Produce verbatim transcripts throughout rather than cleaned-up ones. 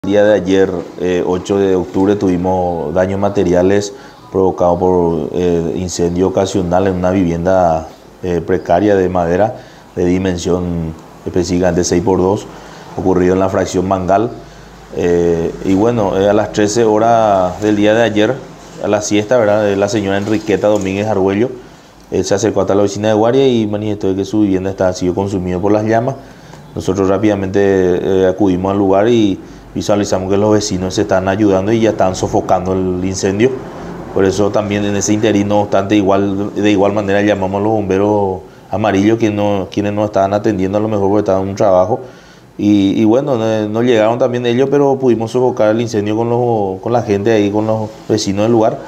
El día de ayer, eh, ocho de octubre, tuvimos daños materiales provocados por eh, incendio ocasional en una vivienda eh, precaria de madera de dimensión específicamente seis por dos, ocurrido en la fracción Mangal. Eh, y bueno, eh, a las trece horas del día de ayer, a la siesta, ¿verdad?, la señora Enriqueta Domínguez Argüello eh, se acercó hasta la oficina de guardia y manifestó que su vivienda estaba sido consumida por las llamas. Nosotros rápidamente eh, acudimos al lugar y visualizamos que los vecinos se están ayudando y ya están sofocando el incendio. Por eso también en ese interín, no obstante, igual, de igual manera llamamos a los bomberos amarillos, quienes no, quienes no estaban atendiendo a lo mejor porque estaban en un trabajo. Y, y bueno, no, no llegaron también ellos, pero pudimos sofocar el incendio con, los, con la gente ahí, con los vecinos del lugar.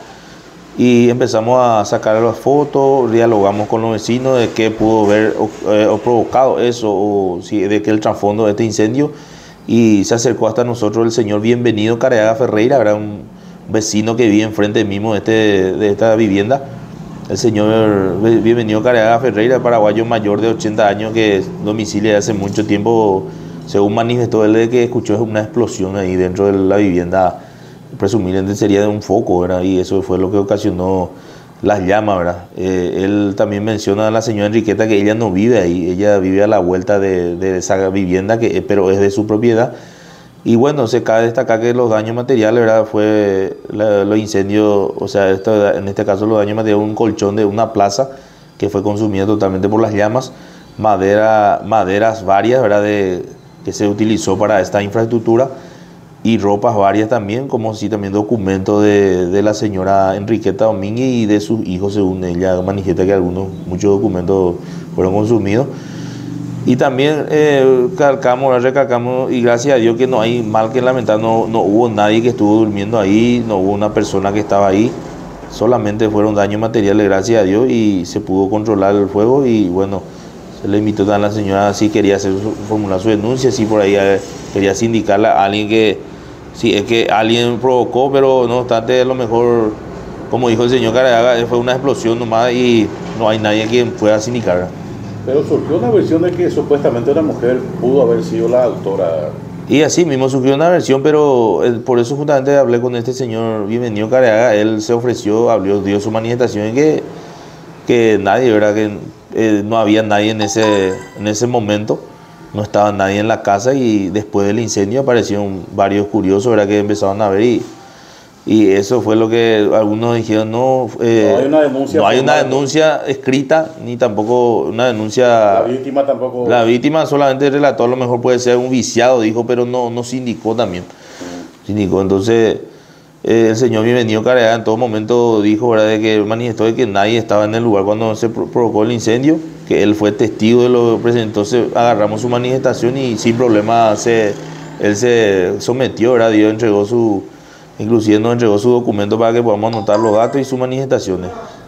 Y empezamos a sacar las fotos, dialogamos con los vecinos de qué pudo haber eh, o provocado eso, o si, de qué el trasfondo de este incendio. Y se acercó hasta nosotros el señor Bienvenido Careaga Ferreira, era un vecino que vive enfrente mismo de, este, de esta vivienda. El señor Bienvenido Careaga Ferreira, paraguayo mayor de ochenta años, que domicilia hace mucho tiempo, según manifestó él, de que escuchó una explosión ahí dentro de la vivienda, presumiblemente sería de un foco, ¿verdad? Y eso fue lo que ocasionó las llamas, ¿verdad? Eh, él también menciona a la señora Enriqueta que ella no vive ahí, ella vive a la vuelta de, de esa vivienda, que, pero es de su propiedad. Y bueno, se cabe destacar que los daños materiales, ¿verdad?, fue la, los incendios, o sea, esto, en este caso los daños materiales, un colchón de una plaza que fue consumido totalmente por las llamas, madera, maderas varias, ¿verdad?, de, que se utilizó para esta infraestructura, y ropas varias también, como si también documentos de, de la señora Enriqueta Domínguez y de sus hijos, según ella manifiesta que algunos, muchos documentos fueron consumidos. Y también eh, calcamos, recalcamos, y gracias a Dios que no hay mal que lamentar, no, no hubo nadie que estuvo durmiendo ahí, no hubo una persona que estaba ahí, solamente fueron daños materiales, gracias a Dios, y se pudo controlar el fuego. Y bueno, se le invitó a la señora si quería hacer su, formular su denuncia, si por ahí eh, quería sindicarle a alguien que, si es que alguien provocó, pero no obstante, a lo mejor, como dijo el señor Careaga, fue una explosión nomás y no hay nadie quien pueda sindicar. Pero surgió una versión de que supuestamente una mujer pudo haber sido la autora. Y así mismo surgió una versión, pero eh, por eso justamente hablé con este señor Bienvenido Careaga. Él se ofreció, habló, dio su manifestación en que, que nadie, ¿verdad?, que eh, no había nadie en ese, en ese momento, no estaba nadie en la casa, y después del incendio aparecieron varios curiosos, ¿verdad?, que empezaron a ver, y, y eso fue lo que algunos dijeron, no, eh, no hay una denuncia, no hay una denuncia escrita, ni tampoco una denuncia. La víctima tampoco. La víctima solamente relató, a lo mejor puede ser un viciado, dijo, pero no, no sindicó también. Mm. Sindicó, entonces eh, el señor Bienvenido Careaga en todo momento dijo, ¿verdad?, de que manifestó de que nadie estaba en el lugar cuando se pro provocó el incendio, que él fue testigo de lo que presentó. Entonces agarramos su manifestación y sin problema se, él se sometió, ¿verdad?, Dios entregó su, inclusive nos entregó su documento para que podamos anotar los datos y sus manifestaciones.